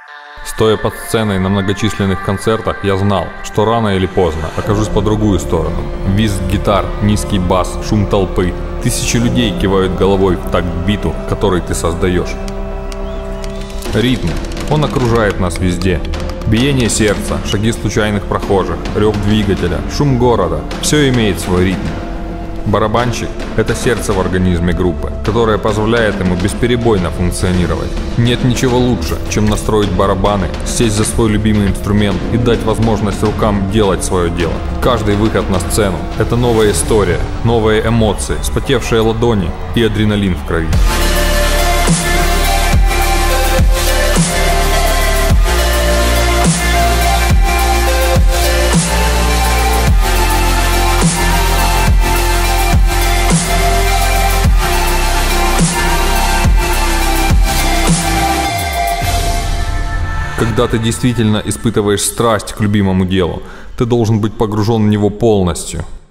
Стоя под сценой на многочисленных концертах, я знал, что рано или поздно окажусь по другую сторону. Визг гитар, низкий бас, шум толпы. Тысячи людей кивают головой в такт биту, который ты создаешь. Ритм. Он окружает нас везде. Биение сердца, шаги случайных прохожих, рев двигателя, шум города – все имеет свой ритм. Барабанщик – это сердце в организме группы, которое позволяет ему бесперебойно функционировать. Нет ничего лучше, чем настроить барабаны, сесть за свой любимый инструмент и дать возможность рукам делать свое дело. Каждый выход на сцену – это новая история, новые эмоции, вспотевшие ладони и адреналин в крови. Когда ты действительно испытываешь страсть к любимому делу, ты должен быть погружен в него полностью.